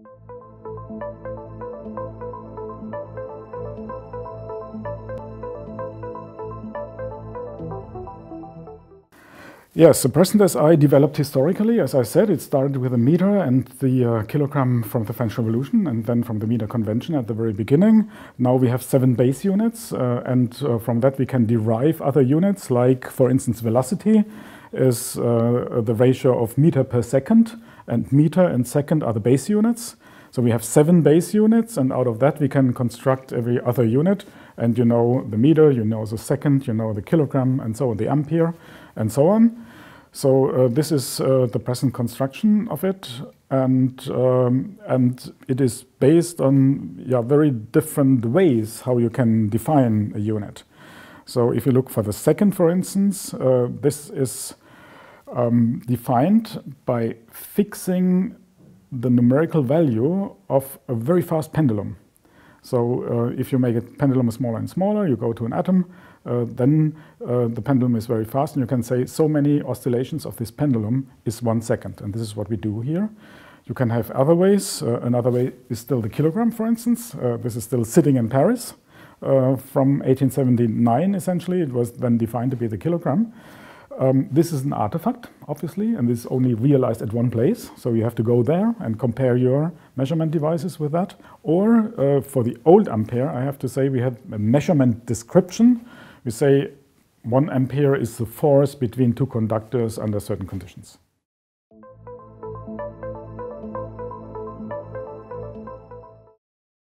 Yes, the present SI developed historically. As I said, it started with a meter and the kilogram from the French Revolution, and then from the meter convention at the very beginning. Now we have 7 base units, and from that we can derive other units, like, for instance, velocity is the ratio of meter per second, and meter and second are the base units. So we have 7 base units, and out of that we can construct every other unit. And you know the meter, you know the second, you know the kilogram, and so on, the ampere, and so on. So this is the present construction of it, and it is based on very different ways how you can define a unit. So if you look for the second, for instance, this is defined by fixing the numerical value of a very fast pendulum. So if you make a pendulum smaller and smaller, you go to an atom, then the pendulum is very fast, and you can say so many oscillations of this pendulum is 1 second. And this is what we do here. You can have other ways. Another way is still the kilogram, for instance. This is still sitting in Paris from 1879, essentially. It was then defined to be the kilogram. This is an artifact, obviously, and this is only realized at one place. So you have to go there and compare your measurement devices with that. Or for the old ampere, I have to say we have a measurement description. We say 1 ampere is the force between 2 conductors under certain conditions.